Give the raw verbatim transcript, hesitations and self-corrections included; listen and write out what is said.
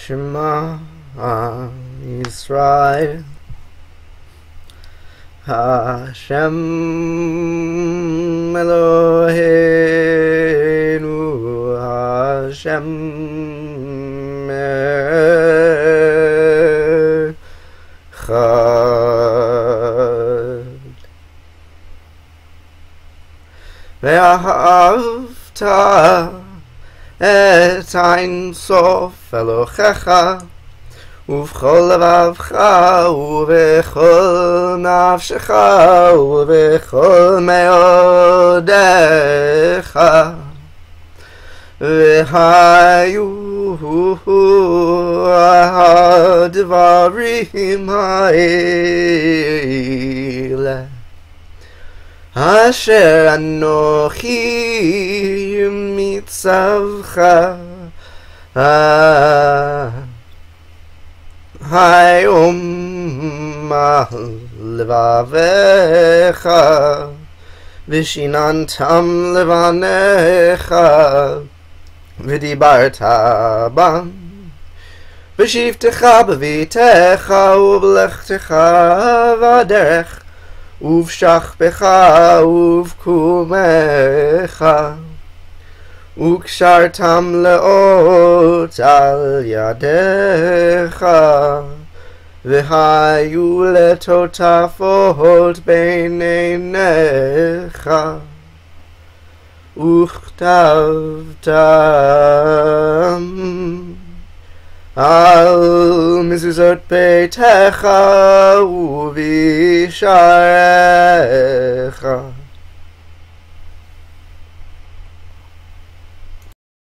Shema Yisrael Hashem Eloheinu Hashem Echad Vahafta et ein sof Elohecha ובכל לבבך ובכל נפשך ובכל מאודיך והיו הדברים האלה אשר אנוכי מצווך היום על לבביך ושיננתם לבניך ודיברת בם בשבתך בביתך ובלכתך בדרך ובשכבך ובקומך וקשרתם לאות על ידיך והיו לטוטפות בין עיניך וכתבתם על מזוזות ביתך ובשעריך